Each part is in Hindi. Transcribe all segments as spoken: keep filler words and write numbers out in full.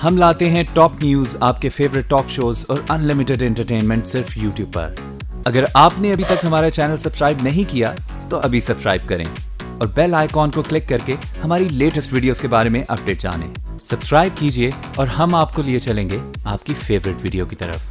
हम लाते हैं टॉप न्यूज, आपके फेवरेट टॉक शोज और अनलिमिटेड एंटरटेनमेंट सिर्फ यूट्यूब पर। अगर आपने अभी तक हमारा चैनल सब्सक्राइब नहीं किया तो अभी सब्सक्राइब करें और बेल आइकॉन को क्लिक करके हमारी लेटेस्ट वीडियोस के बारे में अपडेट जानें। सब्सक्राइब कीजिए और हम आपको लिए चलेंगे आपकी फेवरेट वीडियो की तरफ।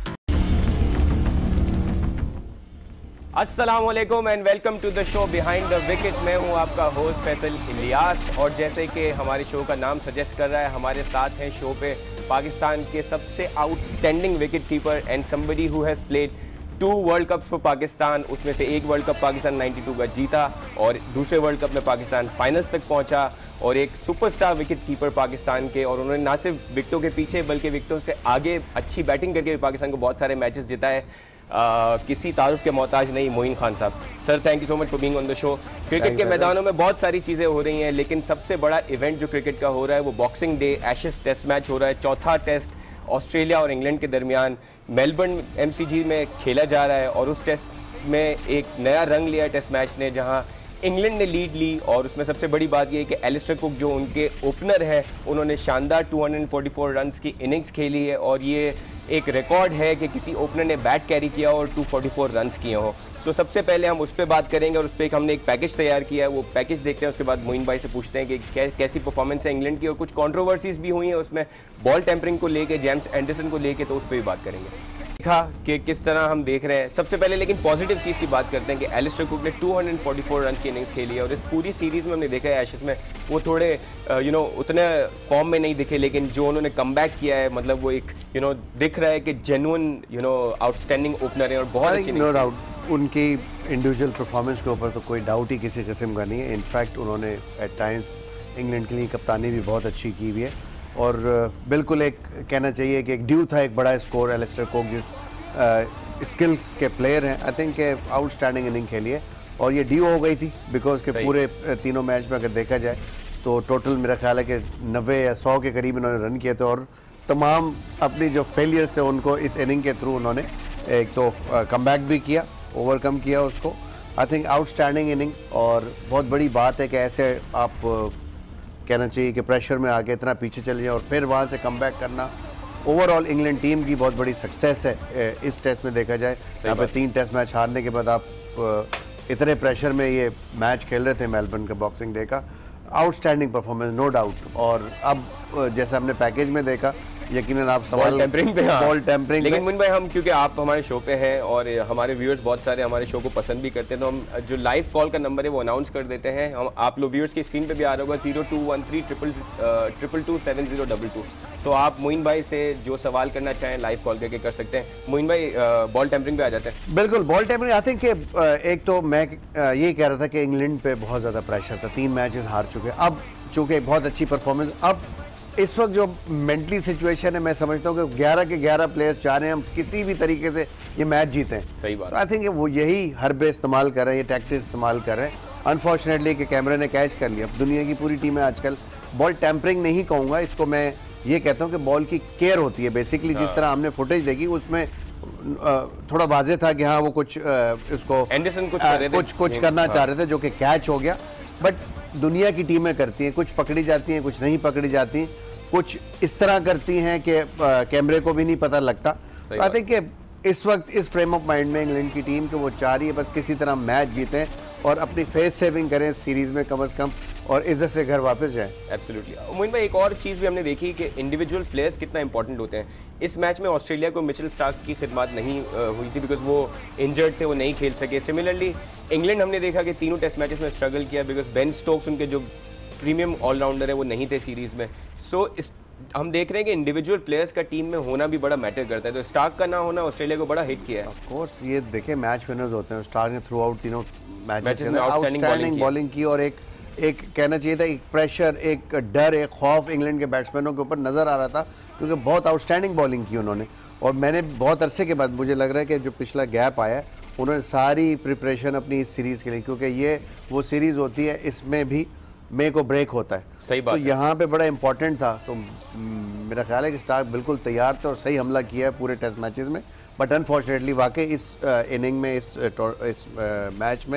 अस्सलाम वालेकुम and welcome to the show behind the wicket. मैं हूं आपका होस्ट फैसल इलियास और जैसे कि हमारे शो का नाम सजेस्ट कर रहा है, हमारे साथ हैं शो पे पाकिस्तान के सबसे outstanding wicket keeper and somebody who has played two world cups for Pakistan. उसमें से एक वर्ल्ड कप पाकिस्तान बानवे का जीता और दूसरे वर्ल्ड कप में पाकिस्तान फाइनल्स तक पहुंचा और एक सुपरस्टार विकेट कीपर पाकिस्तान के, और उन्होंने ना सिर्फ विकेटों के पीछे बल्कि विकेटों से आगे अच्छी बैटिंग करके पाकिस्तान को बहुत सारे मैचेस जिताए। Uh, किसी तारुफ के मोहताज नहीं मोइन खान साहब। Sir thank you so much for being on the show. Cricket के मैदानों में बहुत सारी चीज़ें हो रही हैं, लेकिन सबसे बड़ा इवेंट जो क्रिकेट का हो रहा है वो boxing day Ashes test match हो रहा है। चौथा टेस्ट ऑस्ट्रेलिया और इंग्लैंड के दरमियान मेलबर्न एमसीजी में खेला जा रहा है और उस टेस्ट में एक नया रंग लिया टेस्ट मैच ने, जहां इंग्लैंड ने लीड ली। और उसमें सबसे बड़ी बात यह है कि एलिस्टर कुक जो उनके ओपनर है, उन्होंने शानदार दो सौ चौवालीस रन्स की इनिंग्स खेली है और ये एक रिकॉर्ड है कि किसी ओपनर ने बैट कैरी किया और दो सौ चौवालीस रन्स किए हों। सो सबसे पहले हम उस पर बात करेंगे और उस पर हमने एक पैकेज तैयार किया है, वो पैकेज देखते हैं। उसके बाद मोइन भाई से पूछते हैं कि कै, कैसी परफॉर्मेंस है इंग्लैंड की, और कुछ कंट्रोवर्सीज भी हुई हैं उसमें, बॉल टेम्परिंग को लेके, जेम्स एंडरसन को लेके, तो उस पर भी बात करेंगे देखा कि किस तरह हम देख रहे हैं। सबसे पहले लेकिन पॉजिटिव चीज़ की बात करते हैं कि एलिस्टर कुक ने दो सौ चौवालीस रन की इनिंग्स खेली है और इस पूरी सीरीज़ में हमने देखा है एशेज में वो थोड़े यू नो उतने फॉर्म में नहीं दिखे, लेकिन जो उन्होंने कमबैक किया है, मतलब वो एक यू नो दिख रहा है कि genuine you know outstanding opener है और बहुत अच्छी नो डाउट उनकी इंडिविजुअल परफॉर्मेंस के ऊपर तो कोई डाउट ही किसी किस्म का नहीं है। इनफैक्ट उन्होंने एट टाइम्स इंग्लैंड के लिए कप्तानी भी बहुत अच्छी की हुई है और बिल्कुल एक कहना चाहिए कि एक ड्यू था एक बड़ा स्कोर। एलिस्टर कुक जिस स्किल्स के प्लेयर हैं, आई थिंक आउटस्टैंडिंग इनिंग खेली है और ये ड्यू हो गई थी बिकॉज के पूरे तीनों मैच में अगर देखा जाए तो टोटल मेरा ख्याल है कि नब्बे या सौ के करीब इन्होंने रन किए थे और तमाम अपनी जो फेलियर्स थे उनको इस इनिंग के थ्रू उन्होंने एक तो कमबैक भी किया, ओवरकम किया उसको। आई थिंक आउटस्टैंडिंग इनिंग और बहुत बड़ी बात है कि ऐसे आप कहना चाहिए कि प्रेशर में आके इतना पीछे चले जाए और फिर वहाँ से कमबैक करना। ओवरऑल इंग्लैंड टीम की बहुत बड़ी सक्सेस है इस टेस्ट में देखा जाए। यहाँ पे तीन टेस्ट मैच हारने के बाद आप इतने प्रेशर में ये मैच खेल रहे थे मेलबर्न का बॉक्सिंग डे का। Outstanding performance no doubt. और अब जैसे हमने पैकेज में देखा, यकीनन आप सवाल टेम्परिंग पे, हाँ। बॉल टेम्परिंग लेकिन मुन भाई हम क्योंकि आप हमारे शो पे हैं और हमारे व्यूअर्स बहुत सारे हमारे शो को पसंद भी करते हैं, तो हम जो लाइव कॉल का नंबर है वो अनाउंस कर देते हैं। हम आप लोग व्यूअर्स की स्क्रीन पे भी आ रहा होगा zero two one three triple triple two seven zero double two. So आप मोइन भाई से जो सवाल करना चाहें लाइव कॉल करके कर सकते हैं। मोइन भाई बॉल टेम्परिंग पे आ जाते हैं। बिल्कुल बॉल टेम्परिंग। आई थिंक एक तो मैं यही कह रहा था कि इंग्लैंड पे बहुत ज़्यादा प्रेशर था, तीन मैचेस हार चुके। अब चूँकि बहुत अच्छी परफॉर्मेंस, अब इस वक्त जो मेंटली सिचुएशन है, मैं समझता हूँ कि ग्यारह के ग्यारह प्लेयर्स चाह रहे हैं हम किसी भी तरीके से ये मैच जीतें। सही बात। तो आई थिंक वो यही हरबे इस्तेमाल कर रहे हैं, ये टैक्टिक्स इस्तेमाल कर रहे हैं। अनफॉर्चुनेटली कि कैमरे ने कैच कर लिया। अब दुनिया की पूरी टीमें आजकल, बॉल टेम्परिंग नहीं कहूँगा इसको, मैं ये कहता हूँ कि बॉल की केयर होती है बेसिकली। जिस तरह हमने फुटेज देखी उसमें थोड़ा वाज़ेह था कि हाँ वो कुछ उसको एंडरसन कुछ कुछ कुछ करना चाह रहे थे जो कि कैच हो गया। बट दुनिया की टीमें करती हैं, कुछ पकड़ी जाती हैं, कुछ नहीं पकड़ी जाती, कुछ इस तरह करती हैं कि कैमरे को भी नहीं पता लगता। आई थिंक कि इस वक्त इस फ्रेम ऑफ माइंड में इंग्लैंड की टीम के वो चाह रही है बस किसी तरह मैच जीतें और अपनी फेस सेविंग करें सीरीज़ में कम अज़ कम और इज्जत से घर वापस जाएं। एब्सोल्युटली। मोइन भाई एक और चीज़ भी हमने देखी कि इंडिविजुअल प्लेयर्स कितना इंपॉर्टेंट होते हैं। इस मैच में ऑस्ट्रेलिया को मिचेल स्टार्क की खिदमत नहीं हुई थी बिकॉज वो इंजर्ड थे, वो नहीं खेल सके। सिमिलरली इंग्लैंड हमने देखा कि तीनों टेस्ट मैचेस में स्ट्रगल किया बिकॉज बेन स्टोक्स उनके जो प्रीमियम ऑलराउंडर है वो नहीं थे सीरीज़ में। सो so, इस हम देख रहे हैं कि इंडिविजुअल प्लेयर्स का टीम में होना भी बड़ा मैटर करता है, तो स्टार्क का ना होना ऑस्ट्रेलिया को बड़ा हिट किया है। ऑफ कोर्स ये देखें मैच विनर्स होते हैं। स्टार्क ने थ्रू आउट तीनों मैचेस में आउटस्टैंडिंग बॉलिंग की और एक एक कहना चाहिए था एक प्रेशर, एक डर, एक खौफ इंग्लैंड के बैट्समैनों के ऊपर नज़र आ रहा था क्योंकि बहुत आउटस्टैंडिंग बॉलिंग की उन्होंने। और मैंने बहुत अरसे के बाद मुझे लग रहा है कि जो पिछला गैप आया है उन्होंने सारी प्रिपरेशन अपनी इस सीरीज़ के लिए, क्योंकि ये वो सीरीज़ होती है इसमें भी मेक और ब्रेक होता है। सही बात। तो यहाँ पे बड़ा इंपॉर्टेंट था। तो मेरा ख्याल है कि स्टार्क बिल्कुल तैयार थे और सही हमला किया है पूरे टेस्ट मैचेस में। बट अनफॉर्चुनेटली वाकई इस इनिंग में, इस इस मैच में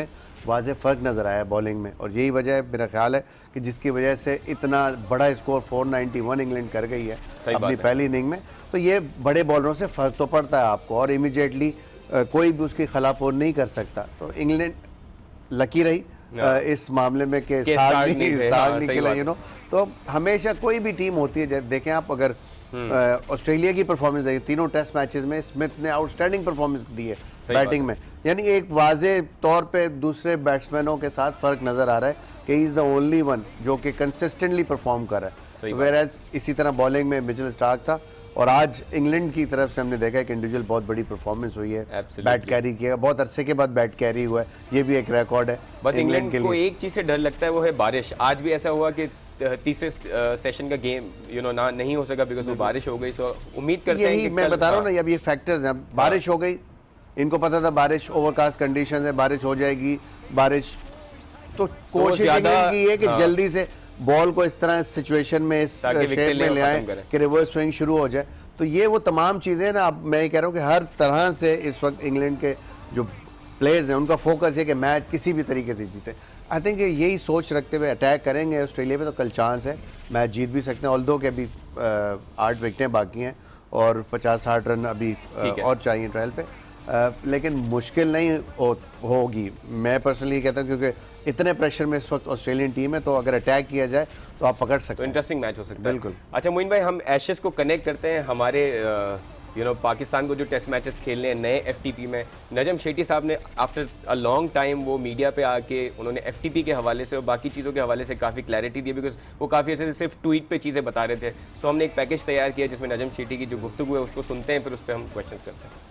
वाज़े फ़र्क नज़र आया बॉलिंग में, और यही वजह है मेरा ख्याल है कि जिसकी वजह से इतना बड़ा स्कोर चार सौ इक्यानवे इंग्लैंड कर गई है अपनी पहली इनिंग में। तो ये बड़े बॉलरों से फ़र्क तो पड़ता है आपको, और इमीडिएटली कोई भी उसकी खिलाफोर नहीं कर सकता। तो इंग्लैंड लकी रही आ, इस मामले में कि स्टार्ट नहीं स्टार्ट नहीं खेला, यू नो। तो हमेशा कोई भी टीम होती है, देखें आप अगर ऑस्ट्रेलिया की परफॉर्मेंस देखिए, तीनों टेस्ट मैचेस में स्मिथ ने आउटस्टैंडिंग परफॉर्मेंस दी है बैटिंग में, यानी एक वाजे तौर पे दूसरे बैट्समैनों के साथ फ़र्क नज़र आ रहा है कि he is the only one जो कि कंसिस्टेंटली परफॉर्म कर रहा है। वेयरएज इसी तरह बॉलिंग में मिचेल स्टार्क था, और आज इंग्लैंड की तरफ से हमने देखा है कि इंडिविजुअल बहुत बड़ी परफॉर्मेंस हुई है, बैट कैरी किया, बहुत अरसे के बाद बैट कैरी हुआ है, ये भी एक रिकॉर्ड है। बस इंग्लैंड को एक चीज़ से डर लगता है, वो है बारिश। आज भी ऐसा हुआ कि तीसरे सेशन का गेम यू नो ना नहीं हो सका बिकॉज वो बारिश हो गई। सो उम्मीद करते हैं कि मैं बता रहा हूँ ना, अब ये फैक्टर्स हैं। बारिश हो गई, इनको पता था बारिश ओवरकास्ट कंडीशन है, बारिश हो जाएगी, बारिश तो कोशिश की है कि जल्दी से बॉल को इस तरह सिचुएशन में इस शेप में ले आए कि रिवर्स स्विंग शुरू हो जाए। तो ये वो तमाम चीज़ें ना, अब मैं ये कह रहा हूँ कि हर तरह से इस वक्त इंग्लैंड के जो प्लेयर्स हैं उनका फोकस है कि मैच किसी भी तरीके से जीते। आई थिंक यही सोच रखते हुए अटैक करेंगे ऑस्ट्रेलिया पे, तो कल चांस है मैच जीत भी सकते हैं। ऑल्दो के अभी आठ विकेटें बाकी हैं और पचास साठ रन अभी और चाहिए ट्रायल पे, आ, लेकिन मुश्किल नहीं हो, होगी। मैं पर्सनली कहता हूँ क्योंकि इतने प्रेशर में इस वक्त ऑस्ट्रेलियन टीम है, तो अगर अटैक किया जाए तो आप पकड़ सकते हैं। तो इंटरेस्टिंग मैच हो सकता है बिल्कुल। अच्छा मोइन भाई, हम एशेस को कनेक्ट करते हैं हमारे यू नो पाकिस्तान को जो टेस्ट मैचेस खेलने हैं नए एफटीपी में। नजम शेट्टी साहब ने आफ्टर अ लॉन्ग टाइम वो मीडिया पे आके उन्होंने एफटीपी के हवाले से और बाकी चीज़ों के हवाले से काफ़ी क्लैरिटी दी, बिकॉज वो काफ़ी ऐसे सिर्फ ट्वीट पे चीज़ें बता रहे थे। सो हमने एक पैकेज तैयार किया जिसमें नजम शेट्टी की जो गुफ्तगू है उसको सुनते हैं, फिर उस पर हम क्वेश्चन करते हैं।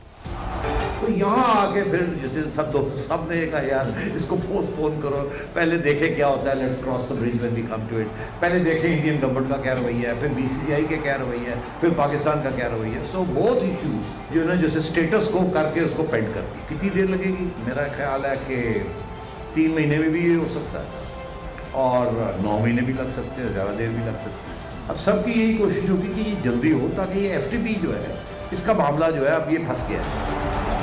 तो यहाँ आके फिर जैसे सब दोस्त सब ने कहा यार इसको पोस्टपोन करो, पहले देखें क्या होता है, let's cross the bridge when we come to it. पहले देखें इंडियन गवर्नमेंट का क्या रवैया है, फिर बीसीसीआई के क्या रवैया है, फिर पाकिस्तान का क्या रवैया है। सो बोथ इश्यूज जो ना जैसे स्टेटस को करके उसको पेंड करती है। कितनी देर लगेगी? मेरा ख्याल है कि तीन महीने में भी ये हो सकता है और नौ महीने भी लग सकते हैं, ज़्यादा देर भी लग सकती है। अब सबकी यही कोशिश होगी कि ये जल्दी हो, ताकि ये एफ टी पी जो है इसका मामला जो है अब ये फंस गया है।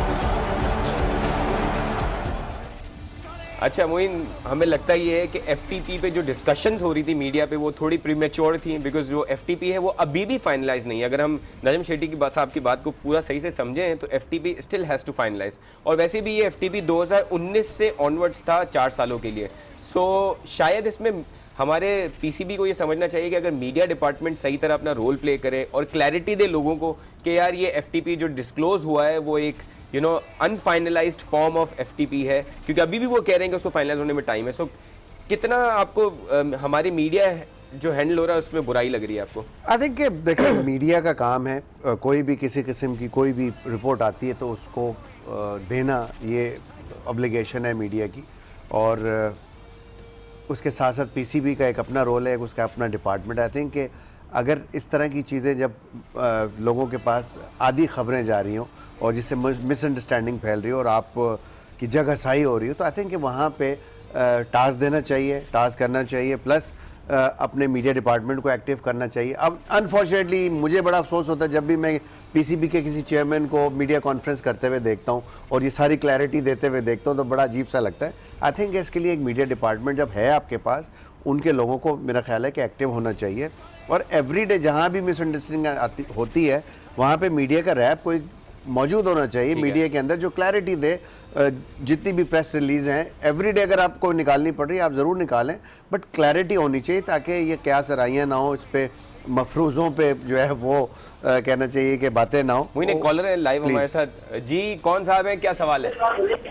अच्छा मोइन, हमें लगता ये है कि एफटीपी पे जो डिस्कशंस हो रही थी मीडिया पे वो थोड़ी प्रीमेच्योर थी, बिकॉज जो एफटीपी है वो अभी भी फाइनलाइज नहीं है। अगर हम नजम शेट्टी की बात साहब की बात को पूरा सही से समझें तो FTP still has to finalise, और वैसे भी ये एफटीपी दो हज़ार उन्नीस से ऑनवर्ड्स था, चार सालों के लिए। सो so, शायद इसमें हमारे पीसीबी को ये समझना चाहिए कि अगर मीडिया डिपार्टमेंट सही तरह अपना रोल प्ले करे और क्लैरिटी दे लोगों को कि यार ये एफटीपी जो डिस्क्लोज हुआ है वो एक you know unfinalised form of FTP है, क्योंकि अभी भी वो कह रहे हैं कि उसको फाइनलाइज होने में टाइम है। सो so, कितना आपको आ, हमारी मीडिया जो हैंडल हो रहा है उसमें बुराई लग रही है आपको? आई थिंक देखिए मीडिया का काम है, कोई भी किसी किस्म की कोई भी रिपोर्ट आती है तो उसको देना ये ऑब्लिगेशन है मीडिया की, और उसके साथ साथ पीसीबी का एक अपना रोल है, उसका अपना डिपार्टमेंट। आई थिंक कि अगर इस तरह की चीज़ें जब आ, लोगों के पास आधी खबरें जा रही हों और जिससे मिसअंडरस्टैंडिंग फैल रही हो और आप की जगह सही हो रही हो, तो आई थिंक कि वहाँ पे टास्क देना चाहिए, टास्क करना चाहिए, प्लस अपने मीडिया डिपार्टमेंट को एक्टिव करना चाहिए। अब अनफॉर्चुनेटली मुझे बड़ा अफसोस होता है जब भी मैं पीसीबी के किसी चेयरमैन को मीडिया कॉन्फ्रेंस करते हुए देखता हूँ और ये सारी क्लैरिटी देते हुए देखता हूँ, तो बड़ा अजीब सा लगता है। आई थिंक इसके लिए एक मीडिया डिपार्टमेंट जब है आपके पास, उनके लोगों को मेरा ख्याल है कि एक्टिव होना चाहिए, और एवरीडे जहाँ भी मिसअंडरस्टैंडिंग होती है वहाँ पे मीडिया का रैप कोई मौजूद होना चाहिए मीडिया के अंदर, जो क्लैरिटी दे। जितनी भी प्रेस रिलीज हैं एवरीडे अगर आपको निकालनी पड़ रही है आप ज़रूर निकालें, बट क्लैरिटी होनी चाहिए ताकि ये क्या सराइयाँ ना हो, इस पे मफरूज़ों पे जो है वो आ, कहना चाहिए कि बातें ना हो। मुझे कॉलर है लाइव हमारे साथ। जी कौन साहब है, क्या सवाल है?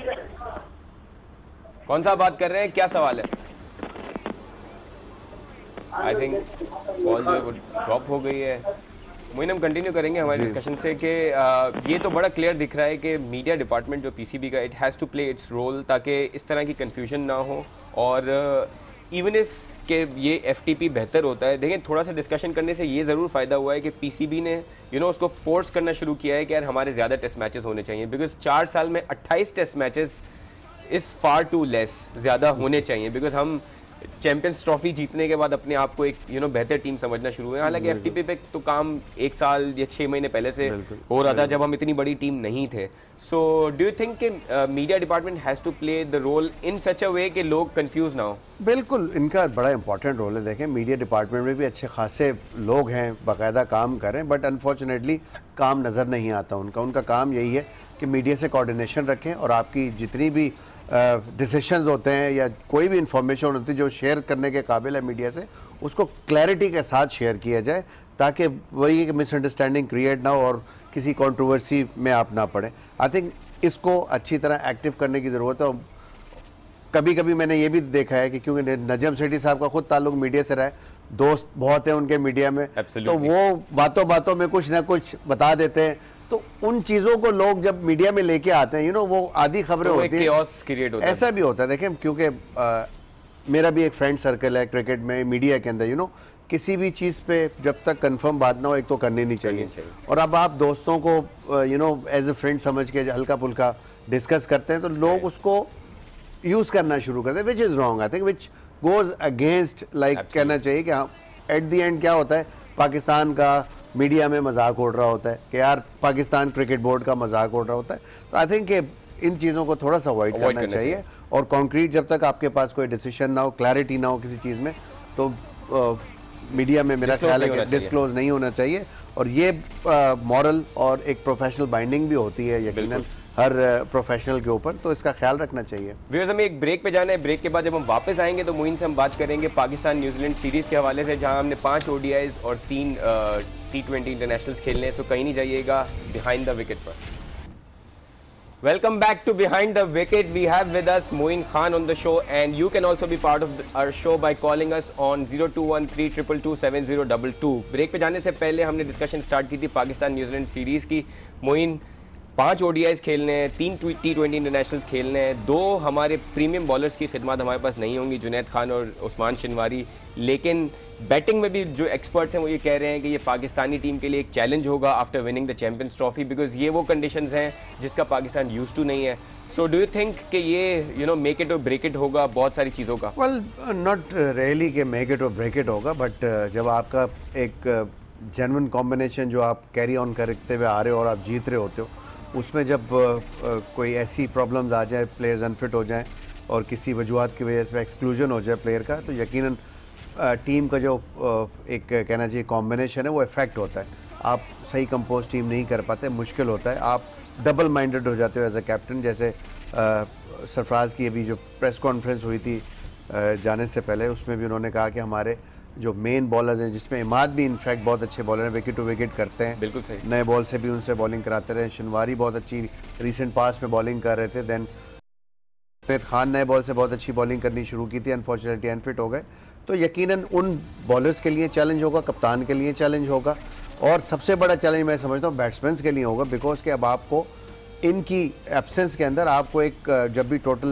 कौन सा बात कर रहे हैं, क्या सवाल है? आई थिंक कॉल जो है वो ड्रॉप हो गई है। मोइन हम कंटिन्यू करेंगे हमारे डिस्कशन से कि ये तो बड़ा क्लियर दिख रहा है कि मीडिया डिपार्टमेंट जो पीसीबी का, it has to play its role ताकि इस तरह की कन्फ्यूजन ना हो, और इवन इफ़ कि ये एफटीपी बेहतर होता है। देखें थोड़ा सा डिस्कशन करने से ये ज़रूर फ़ायदा हुआ है कि पीसीबी ने यू नो उसको फोर्स करना शुरू किया है कि यार हमारे ज़्यादा टेस्ट मैचेस होने चाहिए, बिकॉज चार साल में अट्ठाईस test matches is far too less, ज़्यादा होने चाहिए, बिकॉज हम चैंपियंस ट्रॉफी जीतने के बाद अपने आप को एक यू नो बेहतर टीम समझना शुरू हुए। हालांकि एफटीपी पे तो काम एक साल या छः महीने पहले से हो रहा था जब हम इतनी बड़ी टीम नहीं थे। सो डू यू थिंक कि media department has to play the role in such a way कि लोग कंफ्यूज ना हो? बिल्कुल, इनका बड़ा इंपॉर्टेंट रोल है। देखें, मीडिया डिपार्टमेंट में भी अच्छे खासे लोग हैं, बाकायदा काम करें, बट अनफॉर्चुनेटली काम नज़र नहीं आता उनका। उनका काम यही है कि मीडिया से कोऑर्डिनेशन रखें और आपकी जितनी भी डिसीशंस uh, होते हैं या कोई भी इंफॉर्मेशन होती है जो शेयर करने के काबिल है मीडिया से, उसको क्लैरिटी के साथ शेयर किया जाए ताकि वही कि मिसअंडरस्टैंडिंग क्रिएट ना हो और किसी कंट्रोवर्सी में आप ना पड़े। आई थिंक इसको अच्छी तरह एक्टिव करने की ज़रूरत है। कभी कभी मैंने ये भी देखा है कि क्योंकि नजम सेठी साहब का खुद ताल्लुक मीडिया से रहा है, दोस्त बहुत हैं उनके मीडिया में, तो वो बातों बातों में कुछ ना कुछ बता देते हैं। तो उन चीज़ों को लोग जब मीडिया में लेके आते हैं, यू नो, वो आधी खबरें होती हैं, ऐसा भी होता है। देखें, क्योंकि मेरा भी एक फ्रेंड सर्कल है क्रिकेट में, मीडिया के अंदर, यू नो, किसी भी चीज़ पे जब तक कंफर्म बात ना हो एक तो करनी नहीं चाहिए, चाहिए। और अब आप दोस्तों को you know as a friend समझ के हल्का फुल्का डिस्कस करते हैं तो लोग उसको यूज़ करना शुरू करते हैं, which is wrong. I think which goes against, like कहना चाहिए कि हाँ, एट दी एंड क्या होता है, पाकिस्तान का मीडिया में मजाक उड़ रहा होता है कि यार पाकिस्तान क्रिकेट बोर्ड का मजाक उड़ रहा होता है। तो आई थिंक कि इन चीज़ों को थोड़ा सा अवॉइड करना चाहिए और कॉन्क्रीट जब तक आपके पास कोई डिसीजन ना हो, क्लैरिटी ना हो किसी चीज़ में, तो आ, मीडिया में मेरा ख्याल है कि डिस्क्लोज नहीं होना चाहिए। और ये मॉरल और एक प्रोफेशनल बाइंडिंग भी होती है यकीनन हर प्रोफेशनल के ऊपर, तो इसका ख्याल रखना चाहिए। व्यूअर्स, हमें एक ब्रेक पे जाना है। ब्रेक के बाद जब हम वापस आएंगे तो मोइन से हम बात करेंगे पाकिस्तान न्यूजीलैंड सीरीज़ के हवाले से, जहां हमने पांच ओडीआईज और तीन टी ट्वेंटी इंटरनेशनल्स खेलने हैं। सो कहीं नहीं जाइएगा बिहाइंड द विकेट पर। Welcome back to Behind the Wicket. We have with us Moin Khan on the show, and you can also be part of the, our show by calling us on zero two one three two two two seven zero two two. Break पे जाने से पहले हमने डिस्कशन स्टार्ट की थी पाकिस्तान न्यूजीलैंड सीरीज़ की। मोइन, पांच ओडीआईज खेलने हैं, तीन टी ट्वेंटी इंटरनेशनल्स खेलने हैं, दो हमारे प्रीमियम बॉलर्स की खिदमत हमारे पास नहीं होंगी, जुनैद खान और उस्मान शनवारी। लेकिन बैटिंग में भी जो एक्सपर्ट्स हैं वो ये कह रहे हैं कि ये पाकिस्तानी टीम के लिए एक चैलेंज होगा after winning the Champions Trophy, because ये वो कंडीशंस हैं जिसका पाकिस्तान यूज्ड टू नहीं है। सो डू यू थिंक कि ये यू नो मेक इट और ब्रेक इट होगा बहुत सारी चीज़ों का? वेल, नॉट रियली कि मेक इट और ब्रेक इट होगा, बट जब आपका एक जेन्युइन कॉम्बिनेशन जो आप कैरी ऑन करते हुए आ रहे हो और आप जीत रहे होते हो, उसमें जब uh, कोई ऐसी प्रॉब्लम्स आ जाए, प्लेयर्स अनफिट हो जाएं और किसी वजूहत की वजह से एक्सक्लूजन हो जाए प्लेयर का, तो यकीनन टीम uh, का जो uh, एक कहना चाहिए कॉम्बिनेशन है वो इफेक्ट होता है। आप सही कंपोज टीम नहीं कर पाते, मुश्किल होता है, आप डबल माइंडेड हो जाते हो एज अ कैप्टन। जैसे uh, सरफराज की अभी जो प्रेस कॉन्फ्रेंस हुई थी uh, जाने से पहले, उसमें भी उन्होंने कहा कि हमारे जो मेन बॉलर्स हैं, जिसमें इमाद भी इनफैक्ट बहुत अच्छे बॉलर हैं, विकेट टू विकेट करते हैं, बिल्कुल सही, नए बॉल से भी उनसे बॉलिंग कराते रहे। शनवारी बहुत अच्छी रीसेंट पास में बॉलिंग कर रहे थे। देन जुनैद खान नए बॉल से बहुत अच्छी बॉलिंग करनी शुरू की थी, अनफॉर्चुनेटली अनफिट हो गए। तो यकीनन उन बॉलर्स के लिए चैलेंज होगा, कप्तान के लिए चैलेंज होगा, और सबसे बड़ा चैलेंज मैं समझता हूँ बैट्समैन के लिए होगा, बिकॉज कि अब आपको इनकी एब्सेंस के अंदर आपको एक जब भी टोटल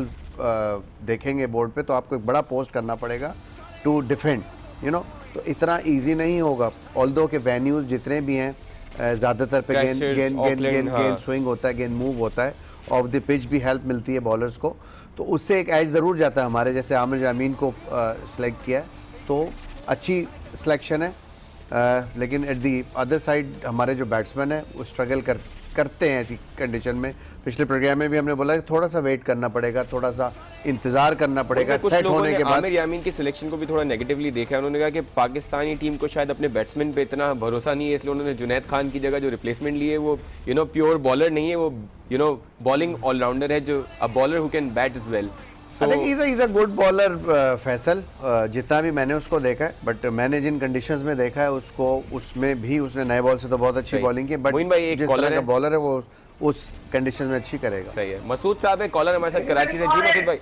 देखेंगे बोर्ड पे तो आपको एक बड़ा पोस्ट करना पड़ेगा टू डिफेंड, यू नो। तो इतना इजी नहीं होगा, ऑल्दो के वेन्यूज जितने भी हैं ज़्यादातर पे गेंद गेंद गेंद गेंद गेंद स्विंग होता है, गेंद मूव होता है, ऑफ द पिच भी हेल्प मिलती है बॉलर्स को, तो उससे एक एज ज़रूर जाता है। हमारे जैसे आमिर जामीन को सिलेक्ट किया तो अच्छी सिलेक्शन है, आ, लेकिन एट दी अदर साइड हमारे जो बैट्समैन है वो स्ट्रगल कर करते हैं ऐसी कंडीशन में। पिछले प्रोग्राम में भी हमने बोला कि थोड़ा सा वेट करना पड़ेगा, थोड़ा सा इंतजार करना पड़ेगा सेट होने के बाद। आमिर यामीन की सिलेक्शन को भी थोड़ा नेगेटिवली देखा है, उन्होंने कहा कि पाकिस्तानी टीम को शायद अपने बैट्समैन पे इतना भरोसा नहीं है, इसलिए उन्होंने जुनैद खान की जगह जो रिप्लेसमेंट ली है वो यू नो प्योर बॉलर नहीं है, वो यू नो बॉलिंग ऑलराउंडर है, जो a bowler who can bat as well. I think is is a good bowler Faisal, जितना भी मैंने उसको देखा है, बट मैंने जिन कंडीशंस में देखा है उसको, उसमें भी उसने नए बॉल से तो बहुत अच्छी बॉलिंग की, बट जिस तरह का बॉलर है वो उस कंडीशन में अच्छी करेगा। सही है। मसूद साहब है कॉलर हमारे साथ कराची से। जी मसूद भाई,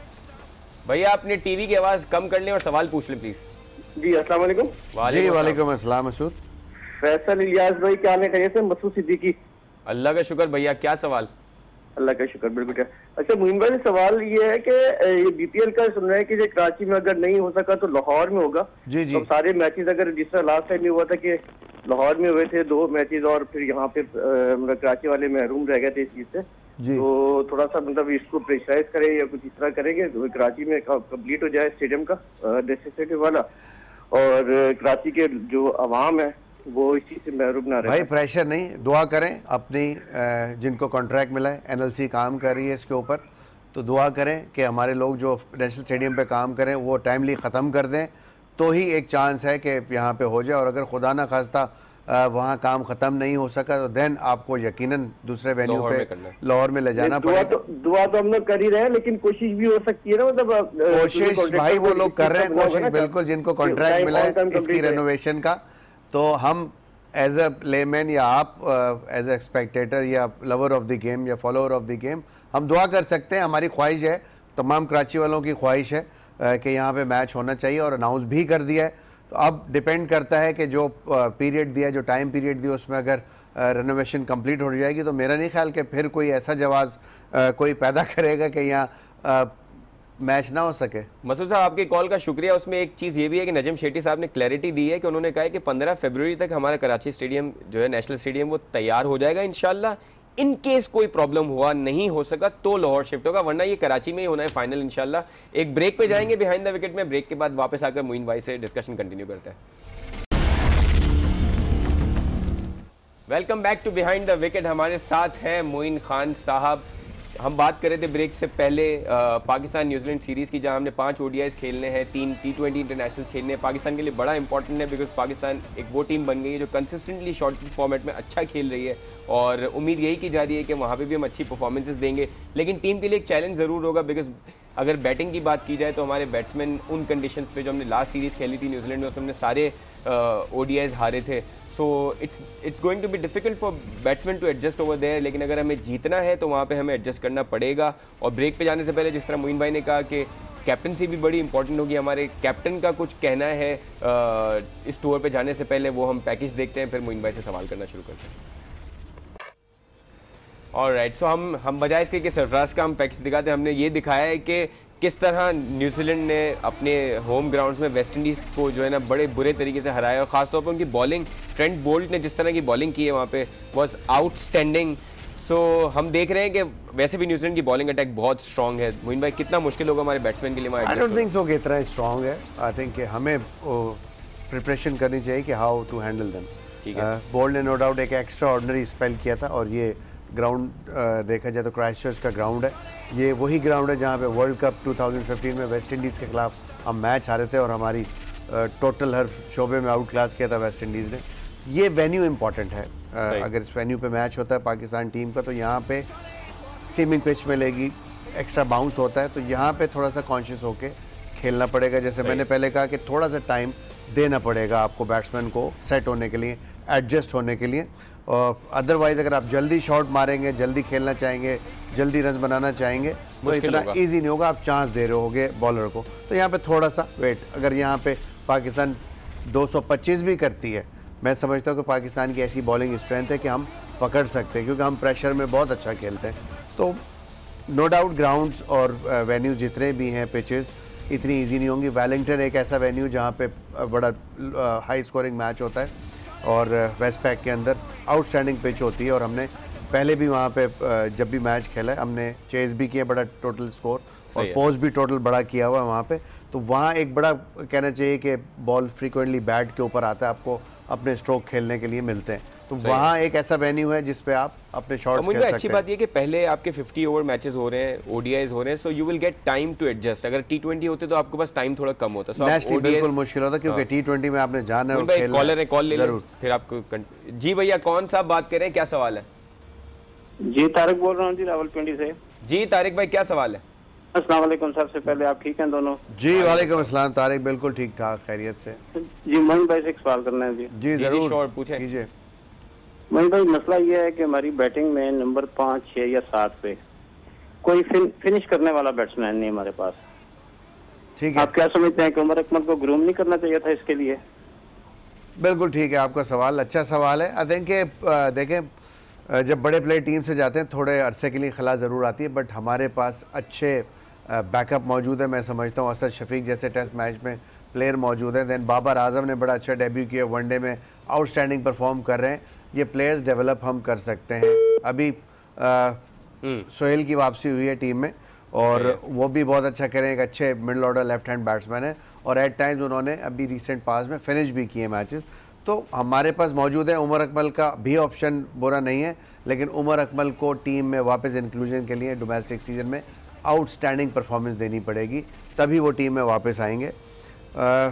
भैया अपने टीवी की आवाज कम कर लें और सवाल पूछ लें प्लीज। जी अस्सलाम वालेकुम। जी वालेकुम अस्सलाम। मसूद फैसल इलियास भाई, क्या हाल है? खैरियत से? मसूद सिद्दीकी। अल्लाह का शुक्र भैया, क्या सवाल? अल्लाह का शुक्र, बिल्कुल। अच्छा मोइन भाई, सवाल ये है कि ये बीपीएल का सुन रहे हैं कि कराची में अगर नहीं हो सका तो लाहौर में होगा। जी जी। तो सारे मैचेस अगर जिस तरह लास्ट टाइम हुआ था कि लाहौर में हुए थे दो मैचेस और फिर यहाँ पे कराची वाले महरूम रह गए थे इस चीज से, तो थोड़ा सा मतलब इसको प्रेशराइज करें या कुछ इस तरह करेंगे तो कराची में कंप्लीट हो जाए स्टेडियम का नेसेसिटी वाला, और कराची के जो अवाम है वो इस चीज़ से महरूम ना रहे। भाई प्रेशर नहीं, दुआ करें अपनी जिनको कॉन्ट्रैक्ट मिला है, एनएलसी काम कर रही है इसके ऊपर, तो दुआ करें कि हमारे लोग जो नेशनल स्टेडियम पे काम करें वो टाइमली ख़त्म कर दें, तो ही एक चांस है कि यहाँ पे हो जाए। और अगर खुदा ना खास्ता वहाँ काम ख़त्म नहीं हो सका तो देन आपको यकीनन दूसरे वेन्यू पे लाहौर में ले जाना पड़ेगा। तो दुआ तो हम लोग कर ही रहे हैं, लेकिन कोशिश भी हो सकती है ना, मतलब कोशिश भाई वो लोग कर रहे हैं कोशिश, बिल्कुल जिनको कॉन्ट्रैक्ट मिला है इसकी रेनोवेशन का। तो हम एज अ लेमैन या आप एज अ स्पेक्टेटर या लवर ऑफ द गेम या फॉलोअर ऑफ द गेम हम दुआ कर सकते हैं। हमारी ख्वाहिश है, तमाम कराची वालों की ख्वाहिश है कि यहाँ पे मैच होना चाहिए और अनाउंस भी कर दिया है। तो अब डिपेंड करता है कि जो पीरियड दिया, जो टाइम पीरियड दिया, उसमें अगर रेनोवेशन कंप्लीट हो जाएगी तो मेरा नहीं ख्याल कि फिर कोई ऐसा जवाब कोई पैदा करेगा कि यहाँ मैच ना हो सके। मसूद साहब आपकी कॉल का शुक्रिया। उसमें एक चीज़ ये भी है कि नजम शेट्टी साहब ने क्लैरिटी दी है कि उन्होंने कहा है कि पंद्रह फरवरी तक हमारा कराची स्टेडियम जो है नेशनल स्टेडियम वो तैयार हो जाएगा इंशाल्लाह। इन केस कोई प्रॉब्लम हुआ, नहीं हो सका तो लाहौर शिफ्ट होगा, वरना ये कराची में ही होना है फाइनल इंशाल्लाह। एक ब्रेक पे जाएंगे बिहाइंड द विकेट में, ब्रेक के बाद वापस आकर मोइन भाई से डिस्कशन कंटिन्यू करते हैं। Welcome back to behind the wicket. हमारे साथ हैं मोइन खान साहब। हम बात कर रहे थे ब्रेक से पहले आ, पाकिस्तान न्यूजीलैंड सीरीज़ की, जहां हमने पांच ओडीआईज खेलने हैं, तीन टी ट्वेंटी इंटरनेशनल्स खेलने हैं। पाकिस्तान के लिए बड़ा इंपॉर्टेंट है बिकॉज पाकिस्तान एक वो टीम बन गई है जो कंसिस्टेंटली शॉर्ट फॉर्मेट में अच्छा खेल रही है, और उम्मीद यही की जा रही है कि वहाँ पे भी हम अच्छी परफॉर्मेंसेस देंगे। लेकिन टीम के लिए एक चैलेंज ज़रूर होगा बिकॉज अगर बैटिंग की बात की जाए तो हमारे बैट्समैन उन कंडीशंस पे जो हमने लास्ट सीरीज़ खेली थी न्यूजीलैंड में, उसमें हमने सारे ओडीआईज हारे थे। So it's it's going to be difficult for batsman to adjust over there. लेकिन अगर हमें जीतना है तो वहाँ पे हमें एडजस्ट करना पड़ेगा। और ब्रेक पे जाने से पहले जिस तरह मोइन भाई ने कहा कि कैप्टनसी भी बड़ी इंपॉर्टेंट होगी, हमारे कैप्टन का कुछ कहना है आ, इस टूर पे जाने से पहले, वो हम पैकेज देखते हैं, फिर मोइन भाई से सवाल करना शुरू करते हैं। ऑलराइट, सो हम हम बजाय इसके कि सरफराज का हम पैकेज दिखाते हैं, हमने ये दिखाया है कि किस तरह न्यूजीलैंड ने अपने होम ग्राउंड्स में वेस्ट इंडीज़ को जो है ना बड़े बुरे तरीके से हराया, और ख़ासतौर पर उनकी बॉलिंग, ट्रेंट बोल्ट ने जिस तरह की बॉलिंग की है वहाँ पे वॉज आउटस्टैंडिंग। सो हम देख रहे हैं कि वैसे भी न्यूजीलैंड की बॉलिंग अटैक बहुत स्ट्रॉन्ग है। मोइन भाई कितना मुश्किल होगा हमारे बैट्समैन के लिए वहाँ? आई डोंट थिंक सो कि इतना स्ट्रॉन्ग है। आई थिंक कि हमें प्रिपरेशन करनी चाहिए कि हाउ टू हैंडल देम। ठीक है, बोल्ट ने नो डाउट एक एक्स्ट्रा ऑर्डिनरी स्पेल किया था, और ये ग्राउंड देखा जाए तो क्राइस्टचर्च का ग्राउंड है। ये वही ग्राउंड है जहाँ पे world cup two thousand fifteen में वेस्ट इंडीज़ के खिलाफ हम मैच हारे थे और हमारी टोटल हर शोबे में आउट क्लास किया था वेस्ट इंडीज़ ने। ये वेन्यू इंपॉर्टेंट है। अगर इस वेन्यू पे मैच होता है पाकिस्तान टीम का तो यहाँ पे सीमिंग पिच मिलेगी, एक्स्ट्रा बाउंस होता है, तो यहाँ पे थोड़ा सा कॉन्शियस होके खेलना पड़ेगा। जैसे मैंने पहले कहा कि थोड़ा सा टाइम देना पड़ेगा आपको बैट्समैन को सेट होने के लिए, एडजस्ट होने के लिए। और अदरवाइज अगर आप जल्दी शॉट मारेंगे, जल्दी खेलना चाहेंगे, जल्दी रन बनाना चाहेंगे तो इतना इजी नहीं होगा। आप चांस दे रहे होगे बॉलर को, तो यहाँ पे थोड़ा सा वेट। अगर यहाँ पे पाकिस्तान दो सौ पच्चीस भी करती है, मैं समझता हूँ कि पाकिस्तान की ऐसी बॉलिंग स्ट्रेंथ है कि हम पकड़ सकते हैं, क्योंकि हम प्रेशर में बहुत अच्छा खेलते हैं। तो नो डाउट ग्राउंड्स और वेन्यू जितने भी हैं पिचेस इतनी ईजी नहीं होंगी। वेलिंगटन एक ऐसा वेन्यू जहाँ पे बड़ा हाई स्कोरिंग मैच होता है, और वेस्ट पैक के अंदर आउटस्टैंडिंग पिच होती है, और हमने पहले भी वहाँ पे जब भी मैच खेला है हमने चेस भी किया बड़ा टोटल स्कोर, और पोस्ट भी टोटल बड़ा किया हुआ है वहाँ पे। तो वहाँ एक बड़ा कहना चाहिए कि बॉल फ्रीक्वेंटली बैट के ऊपर आता है, आपको अपने स्ट्रोक खेलने के लिए मिलते हैं। तो वहाँ एक ऐसा वेन्यू है जिस पे आप अपने शॉट्स खेल सकते हैं। अच्छी बात ये कि पहले आपके फिफ्टी ओवर मैचेस हो रहे हैं, ओडीआईज हो रहे हैं, so you will get time to adjust. अगर टी ट्वेंटी होते तो आपके पास टाइम थोड़ा कम होता, सो नेक्स्ट बिल्कुल मुश्किल होता, क्योंकि टी ट्वेंटी में आपने जाना है। भाई कॉलर है, कॉल ले लो फिर आपको। जी भैया, कौन सा बात करें, क्या सवाल है? जी तारिक बोल रहा हूँ जी, रावल ट्वेंटी से। जी तारिक भाई, क्या सवाल है? अस्सलाम वालेकुम। सबसे पहले आप ठीक हैं दोनों? जी वालेकुम अस्सलाम तारिक, बिल्कुल ठीक ठाक खैरियत से। जी मोइन भाई से एक सवाल करना है जी। जी जरूर पूछे कीजिए। मोइन भाई, मसला ये है कि हमारी बैटिंग में नंबर पाँच, छः या सात पे कोई फिन, फिनिश करने वाला बैट्समैन नहीं हमारे पास। ठीक है, आप क्या समझते हैं कि उमर अकमल को ग्रूम नहीं करना चाहिए था इसके लिए? बिल्कुल ठीक है आपका सवाल, अच्छा सवाल है। आई थिंक देखें, जब बड़े प्लेयर टीम से जाते हैं थोड़े अरसे के लिए खला ज़रूर आती है, बट हमारे पास अच्छे बैकअप मौजूद है। मैं समझता हूँ असद शफीक जैसे टेस्ट मैच में प्लेयर मौजूद हैं। दैन बाबर आजम ने बड़ा अच्छा डेब्यू किया, वनडे में आउटस्टैंडिंग परफॉर्म कर रहे हैं। ये प्लेयर्स डेवलप हम कर सकते हैं। अभी आ, सोहेल की वापसी हुई है टीम में और वो भी बहुत अच्छा करें, एक अच्छे middle order left hand batsman है और एट टाइम्स उन्होंने अभी रिसेंट पास में फिनिश भी किए मैचेस। तो हमारे पास मौजूद है उमर अकमल का भी ऑप्शन बुरा नहीं है, लेकिन उमर अकमल को टीम में वापस इंक्लूजन के लिए डोमेस्टिक सीजन में आउटस्टैंडिंग परफॉर्मेंस देनी पड़ेगी, तभी वो टीम में वापस आएंगे। आ,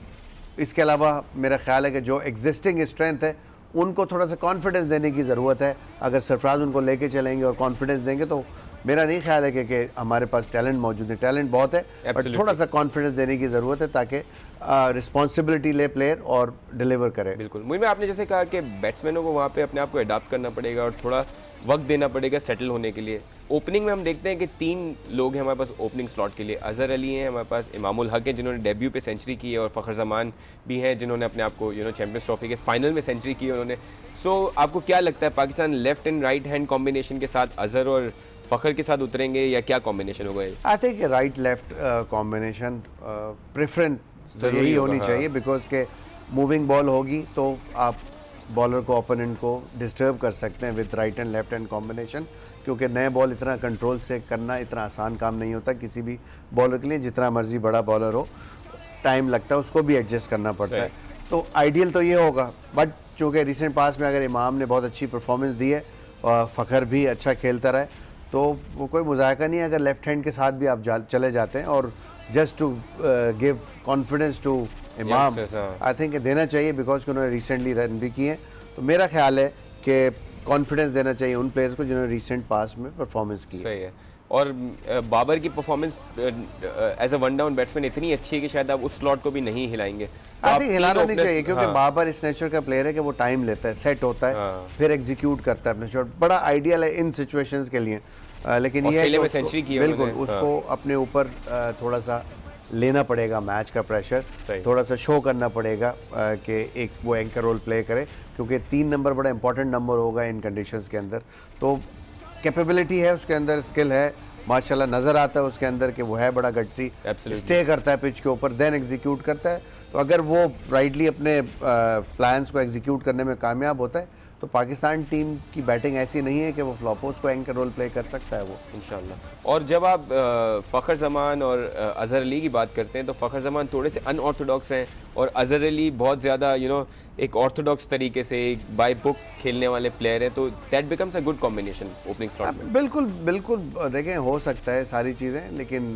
इसके अलावा मेरा ख्याल है कि जो एग्जिस्टिंग स्ट्रेंथ है उनको थोड़ा सा कॉन्फिडेंस देने की ज़रूरत है। अगर सरफराज उनको लेके चलेंगे और कॉन्फिडेंस देंगे तो मेरा नहीं ख्याल है कि, कि हमारे पास टैलेंट मौजूद है, टैलेंट बहुत है, बट थोड़ा सा कॉन्फिडेंस देने की ज़रूरत है ताकि रिस्पॉन्सिबिलिटी ले प्लेयर और डिलीवर करे। बिल्कुल मुझे में आपने जैसे कहा कि बैट्समैनों को वहाँ पे अपने आप को अडॉप्ट करना पड़ेगा और थोड़ा वक्त देना पड़ेगा सेटल होने के लिए। ओपनिंग में हम देखते हैं कि तीन लोग हैं हमारे पास ओपनिंग स्लॉट के लिए। अजहर अली हैं हमारे पास, इमामुल हक हैं जिन्होंने डेब्यू पे सेंचुरी की है और फ़खर जमान भी हैं जिन्होंने अपने आप को यू नो चैंपियंस ट्रॉफी के फाइनल में सेंचुरी की है उन्होंने। सो so, आपको क्या लगता है Pakistan left and right hand combination के साथ अजहर और फ़खर के साथ उतरेंगे या क्या कॉम्बिनेशन होगा? I think right left combination preference यही होनी हाँ। चाहिए, बिकॉज के मूविंग बॉल होगी तो आप बॉलर को ओपोनेंट को डिस्टर्ब कर सकते हैं with right and left hand combination, क्योंकि नए बॉल इतना कंट्रोल से करना इतना आसान काम नहीं होता किसी भी बॉलर के लिए। जितना मर्जी बड़ा बॉलर हो टाइम लगता है, उसको भी एडजस्ट करना पड़ता है। तो आइडियल तो ये होगा, बट चूँकि रिसेंट पास में अगर इमाम ने बहुत अच्छी परफॉर्मेंस दी है और फ़खर भी अच्छा खेलता रहे तो वो कोई मुज़ायका नहीं है अगर लेफ्ट हैंड के साथ भी आप जा, चले जाते हैं और just to give confidence to Imam I think देना चाहिए, बिकॉज उन्होंने रिसेंटली रन भी किए हैं। तो मेरा ख्याल है कि कॉन्फिडेंस देना चाहिए उन प्लेयर्स को जिन्होंने रिसेंट पास में परफॉर्मेंस की। सही है। और बाबर की performance as a one down batsman इतनी अच्छी है कि शायद आप उस स्लॉट को भी नहीं हिलाएंगे। आई थिंक हिलाना नहीं चाहिए, क्योंकि हाँ। बाबर इस नेचर का प्लेयर है कि वो टाइम लेता है, सेट होता है, हाँ। फिर एग्जीक्यूट करता है अपने शॉट। बड़ा आइडियल है इन सिचुएशंस के लिए, आ, लेकिन ये सेंचुरी की बिल्कुल उसको हाँ। अपने ऊपर थोड़ा सा लेना पड़ेगा मैच का प्रेशर, थोड़ा सा शो करना पड़ेगा कि एक वो एंकर रोल प्ले करे, क्योंकि तीन नंबर बड़ा इंपॉर्टेंट नंबर होगा इन कंडीशंस के अंदर। तो कैपेबिलिटी है उसके अंदर, स्किल है माशाल्लाह, नज़र आता है उसके अंदर कि वो है बड़ा गट्सी, स्टे करता है पिच के ऊपर, देन एग्जीक्यूट करता है। तो अगर वो राइटली अपने प्लान्स को एग्जीक्यूट करने में कामयाब होता है तो पाकिस्तान टीम की बैटिंग ऐसी नहीं है कि वो फ्लॉप हो, उसको एंकर रोल प्ले कर सकता है वो इंशाल्लाह। और जब आप फ़खर जमान और अजहर अली की बात करते हैं तो फ़खर जमान थोड़े से अनऑर्थोडॉक्स हैं और अजहर अली बहुत ज़्यादा यू नो एक ऑर्थोडॉक्स तरीके से एक बाय बुक खेलने वाले प्लेयर हैं, तो that becomes a good combination opening slot में। बिल्कुल बिल्कुल देखें, हो सकता है सारी चीज़ें, लेकिन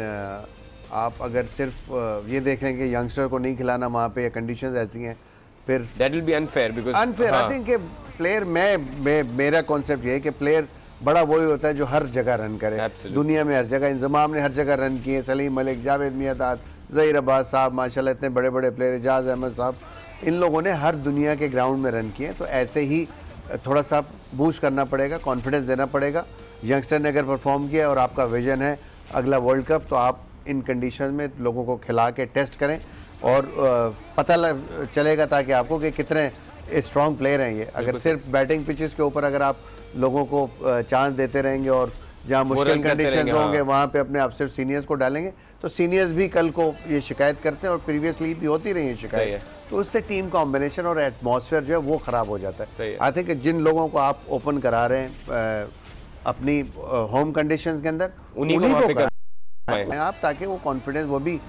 आप अगर सिर्फ ये देखें कि यंगस्टर को नहीं खिलाना वहाँ पे या कंडीशंस ऐसी हैं, फिर that will be unfair because unfair I think कि प्लेयर मैं, मैं मेरा कॉन्सेप्ट ये है कि प्लेयर बड़ा वही होता है जो हर जगह रन करे। Absolutely. दुनिया में हर जगह, इंजमाम ने हर जगह रन किए, सलीम मलिक, जावेद मियादाद, ज़हीर अब्बास साहब, माशाल्लाह इतने बड़े बड़े प्लेयर, एजाज अहमद साहब, इन लोगों ने हर दुनिया के ग्राउंड में रन किए। तो ऐसे ही थोड़ा सा बूस्ट करना पड़ेगा, कॉन्फिडेंस देना पड़ेगा। यंगस्टर ने अगर परफॉर्म किया और आपका विजन है अगला वर्ल्ड कप, तो आप इन कंडीशन में लोगों को खिला के टेस्ट करें और पता चलेगा ताकि आपको कि कितने स्ट्रॉन्ग प्लेयर हैं ये। अगर सिर्फ बैटिंग पिचेस के ऊपर अगर आप लोगों को चांस देते रहेंगे और जहाँ मुश्किल कंडीशंस होंगे वहाँ पे अपने आप सिर्फ सीनियर्स को डालेंगे, तो सीनियर्स भी कल को ये शिकायत करते हैं और प्रीवियसली भी होती रही है शिकायत, तो उससे टीम कॉम्बिनेशन और एटमॉस्फेयर जो है वो ख़राब हो जाता है। आई थिंक जिन लोगों को आप ओपन करा रहे हैं अपनी होम कंडीशंस के अंदर, उन्हीं को कराएं आप, ताकि वो कॉन्फिडेंस वो भी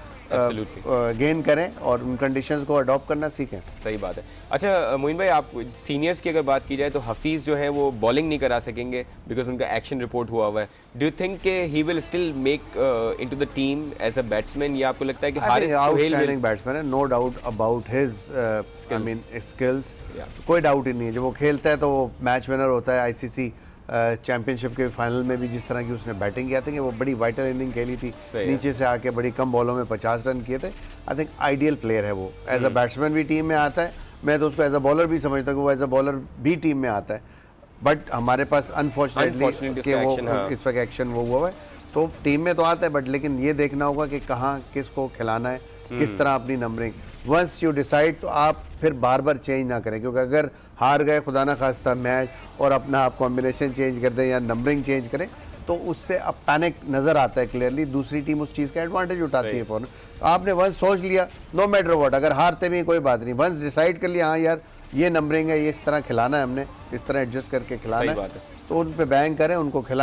गेन करें और उन कंडीशंस को अडॉप्ट करना सीखें। सही बात है। अच्छा मोइन भाई, आप सीनियर्स की अगर बात की जाए तो हफीज़ जो है वो बॉलिंग नहीं करा सकेंगे बिकॉज उनका एक्शन रिपोर्ट हुआ हुआ है। डू यू थिंक कि he will still make into the team as a batsman, या आपको लगता है कि हारिस सुहेल बैट्समैन है? No doubt about his I mean skills, कोई डाउट ही नहीं है। जब वो खेलता है तो वो मैच विनर होता है। आईसीसी चैंपियनशिप के फाइनल में भी जिस तरह की उसने बैटिंग किया था कि वो बड़ी वाइटल इनिंग खेली थी, नीचे से आके बड़ी कम बॉलों में पचास रन किए थे। आई थिंक आइडियल प्लेयर है वो, एज अ बैट्समैन भी टीम में आता है, मैं तो उसको एज अ बॉलर भी समझता हूँ कि वो एज अ बॉलर भी टीम में आता है। बट हमारे पास अनफॉर्चुनेटली कि वो इस वक्त एक्शन वो हुआ है, तो टीम में तो आता है, बट लेकिन ये देखना होगा कि कहाँ किसको खिलाना है, किस तरह अपनी नंबरिंग। वंस यू डिसाइड तो आप फिर बार बार चेंज ना करें, क्योंकि अगर हार गए खुदा ना खास्ता मैच और अपना आप कॉम्बिनेशन चेंज कर दें या नंबरिंग चेंज करें, तो उससे अब पैनिक नज़र आता है क्लियरली, दूसरी टीम उस चीज़ का एडवांटेज उठाती है फ़ौरन। तो आपने वंस सोच लिया, नो मैटर व्हाट, अगर हारते भी कोई बात नहीं, वंस डिसाइड कर लिया हाँ यार ये नंबरिंग है, ये इस तरह खिलाना है हमने, इस तरह एडजस्ट करके खिलाना है, तो उन पर बैंक करें, उनको खिलाएं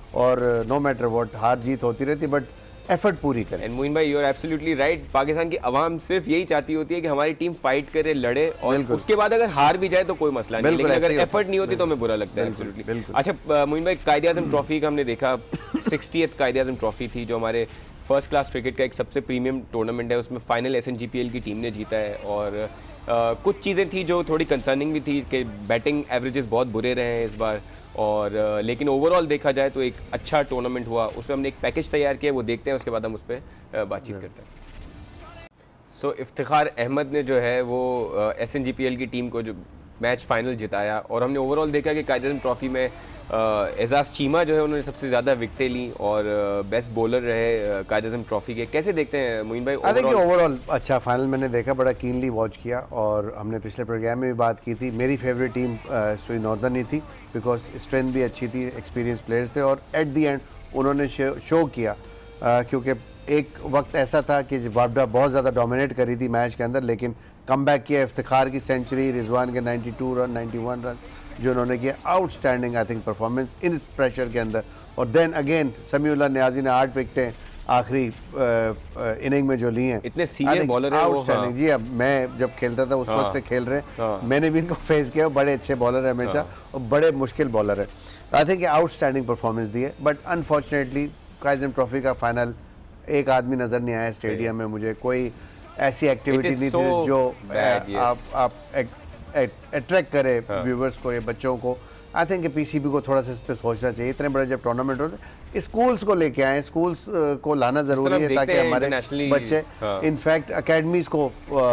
और नो मैटर व्हाट हार जीत होती रहती, बट एफर्ट पूरी करें। एंड मोइन भाई you are absolutely right. Pakistan की आवाम सिर्फ यही चाहती होती है कि हमारी टीम फाइट करे, लड़े, और उसके बाद अगर हार भी जाए तो कोई मसला नहीं, लेकिन अगर एफर्ट नहीं होती तो हमें बुरा लगता है। एब्सोल्युटली। अच्छा मोइन भाई, कायदे आज़म ट्रॉफी का हमने देखा, सिक्सटीएथ कायदे आज़म ट्रॉफी थी जो हमारे फर्स्ट क्लास क्रिकेट का एक सबसे प्रीमियम टूर्नामेंट है, उसमें final S N G P L की टीम ने जीता है। और Uh, कुछ चीज़ें थी जो थोड़ी कंसर्निंग भी थी कि बैटिंग एवरेजेस बहुत बुरे रहे हैं इस बार, और uh, लेकिन ओवरऑल देखा जाए तो एक अच्छा टूर्नामेंट हुआ। उसमें हमने एक पैकेज तैयार किया, वो देखते हैं, उसके बाद हम उस पर uh, बातचीत करते हैं। सो so, इफ्तिखार अहमद ने जो है वो S N G P L की टीम को जो मैच फाइनल जिताया, और हमने ओवरऑल देखा कि कायदे आज़म ट्रॉफी में एजाज चीमा जो है उन्होंने सबसे ज़्यादा विकेटें ली और बेस्ट बॉलर रहे कायदे आज़म ट्रॉफी के। कैसे देखते हैं मोइन भाई? आई थिंक ओवरऑल अच्छा फाइनल मैंने देखा, बड़ा कीनली वॉच किया, और हमने पिछले प्रोग्राम में भी बात की थी। मेरी फेवरेट टीम सुई नॉर्दर्न ही थी, बिकॉज स्ट्रेंथ भी अच्छी थी, एक्सपीरियंस प्लेयर्स थे, और एट दी एंड उन्होंने शो किया, क्योंकि एक वक्त ऐसा था कि वापडा बहुत ज़्यादा डोमिनेट करी थी मैच के अंदर, लेकिन कम बैक किया। इफ्तिखार की सेंचुरी, रिजवान के ninety two run, ninety one run जो उन्होंने किया, outstanding I think performance in pressure के अंदर। और देन अगेन समीउल्लाह नियाजी ने आठ विकेटें आखिरी इनिंग में जो ली हैं। इतने सीनियर बॉलर हैं वो। हाँ। जी, अब मैं जब खेलता था उस हाँ। वक्त से खेल रहे हैं, हाँ। मैंने भी इनको फेस किया, बड़े अच्छे बॉलर है हमेशा, और बड़े मुश्किल बॉलर है। आई थिंक आउटस्टैंडिंग परफॉर्मेंस दी है, बट अनफॉर्चुनेटली कायदे आज़म ट्रॉफी का फाइनल एक आदमी नज़र नहीं आया स्टेडियम में, मुझे कोई ऐसी एक्टिविटी नहीं थी जो आप आप अट्रैक्ट करे व्यूवर्स को या बच्चों को। आई थिंक पीसीबी को थोड़ा सा इस पर सोचना चाहिए। इतने बड़े जब टूर्नामेंट होते, स्कूल्स को लेके आए, स्कूल्स को लाना जरूरी है ताकि हमारे बच्चे, इनफैक्ट अकेडमीज को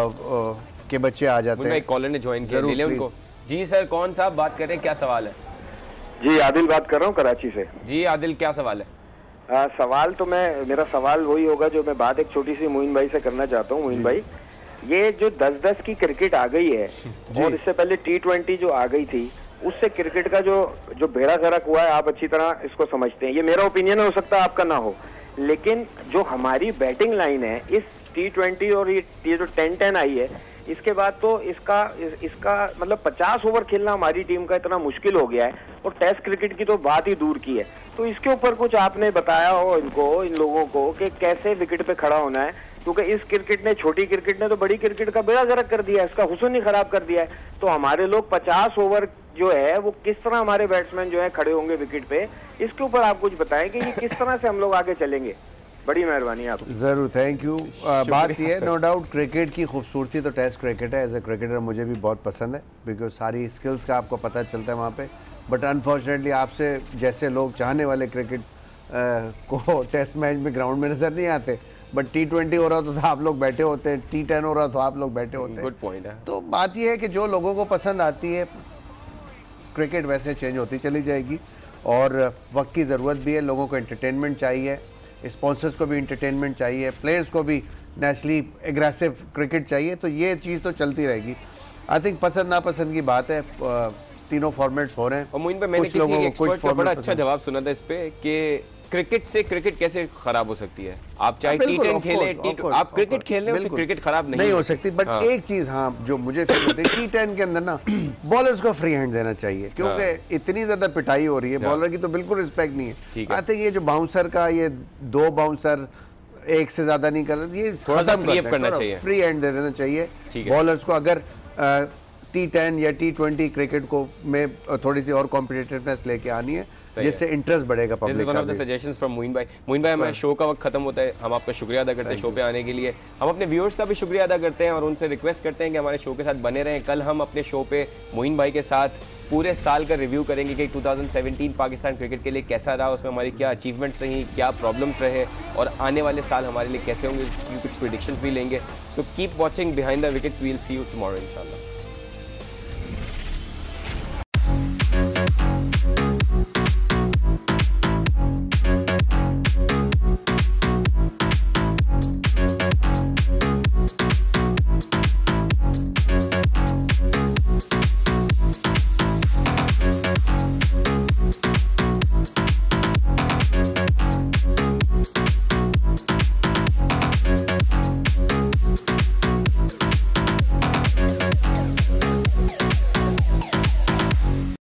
के बच्चे आ जाते हैं। कॉलर ने ज्वाइन किया, ले उनको। जी सर, कौन साहब बात कर रहे हैं, क्या सवाल है? जी आदिल बात कर रहा हूँ कराची से। जी आदिल, क्या सवाल है? आ, सवाल तो मैं मेरा सवाल वही होगा जो मैं बात एक छोटी सी मोइन भाई से करना चाहता हूँ। मोइन भाई, ये जो दस दस की क्रिकेट आ गई है और इससे पहले टी ट्वेंटी जो आ गई थी, उससे क्रिकेट का जो जो बेड़ा गर्क हुआ है, आप अच्छी तरह इसको समझते हैं। ये मेरा ओपिनियन हो सकता है, आपका ना हो, लेकिन जो हमारी बैटिंग लाइन है इस टी ट्वेंटी और ये, ये जो टेन टेन आई है, इसके बाद तो इसका इस, इसका मतलब पचास ओवर खेलना हमारी टीम का इतना मुश्किल हो गया है, और टेस्ट क्रिकेट की तो बात ही दूर की है। तो इसके ऊपर कुछ आपने बताया हो इनको, इन लोगों को, कि कैसे विकेट पे खड़ा होना है, क्योंकि इस क्रिकेट ने, छोटी क्रिकेट ने तो बड़ी क्रिकेट का बेड़ा गर्क कर दिया है, इसका हुस्न ही खराब कर दिया है। तो हमारे लोग पचास ओवर जो है वो किस तरह हमारे बैट्समैन जो है खड़े होंगे विकेट पे, इसके ऊपर आप कुछ बताएं कि ये किस तरह से हम लोग आगे चलेंगे। बड़ी मेहरबानी आप। जरूर, थैंक यू। बात ये है, नो डाउट क्रिकेट की खूबसूरती तो टेस्ट क्रिकेट है। एज ए क्रिकेटर मुझे भी बहुत पसंद है, बिकॉज सारी स्किल्स का आपको पता चलता है वहाँ पे। बट अनफॉर्चुनेटली आपसे जैसे लोग चाहने वाले क्रिकेट को टेस्ट मैच में ग्राउंड में नजर नहीं आते, बट टी ट्वेंटी हो रहा तो आप लोग बैठे होते हैं, टी टेन हो रहा तो आप लोग बैठे होते हैं। गुड पॉइंट है। तो बात यह है कि जो लोगों को पसंद आती है क्रिकेट वैसे चेंज होती चली जाएगी, और वक्त की ज़रूरत भी है। लोगों को एंटरटेनमेंट चाहिए, स्पॉन्सर्स को भी एंटरटेनमेंट चाहिए, प्लेयर्स को भी नेचुरली एग्रेसिव क्रिकेट चाहिए। तो ये चीज़ तो चलती रहेगी। आई थिंक पसंद नापसंद की बात है, तीनों फॉर्मेट्स हो रहे हैं। और मोइन पे मैंने किसी एक्सपर्ट का बड़ा अच्छा जवाब सुना था इस पे कि क्रिकेट से क्रिकेट कैसे खराब हो सकती है। आप चाहे टी टेन खेलें, आप क्रिकेट खेल रहे हैं, क्रिकेट खराब नहीं, नहीं हो सकती। बट हाँ। एक चीज हाँ जो मुझे फील होती है, टी टेन के अंदर ना बॉलर्स को फ्री हैंड देना चाहिए, क्योंकि हाँ। इतनी ज्यादा पिटाई हो रही है, बॉलर की तो बिल्कुल रिस्पेक्ट नहीं है। आई थिंक ये जो बाउंसर का, ये दो बाउंसर एक से ज्यादा नहीं कर रहे, ये खत्म करना चाहिए, फ्री हैंड दे देना चाहिए बॉलर्स को। अगर टी टेन या टी ट्वेंटी क्रिकेट को में थोड़ी सी और कॉम्पिटिटिवनेस लेके आनी है, जिससे इंटरेस्ट बढ़ेगा पब्लिक का। One of the suggestions from Moin भाई। मोइन भाई, हमारे शो का वक्त खत्म होता है, हम आपका शुक्रिया अदा करते हैं शो पे आने के लिए। हम अपने व्यूअर्स का भी शुक्रिया अदा करते हैं और उनसे रिक्वेस्ट करते हैं कि हमारे शो के साथ बने रहें। कल हम अपने शो पे मोइन भाई के साथ पूरे साल का रिव्यू करेंगे कि दो हज़ार सत्रह पाकिस्तान क्रिकेट के लिए कैसा रहा, उसमें हमारी क्या अचीवमेंट्स रही, क्या प्रॉब्लम्स रहे, और आने वाले साल हमारे लिए कैसे होंगे, कुछ प्रेडिक्शंस भी लेंगे। So keep watching behind the wickets, we will see you tomorrow इंशाल्लाह।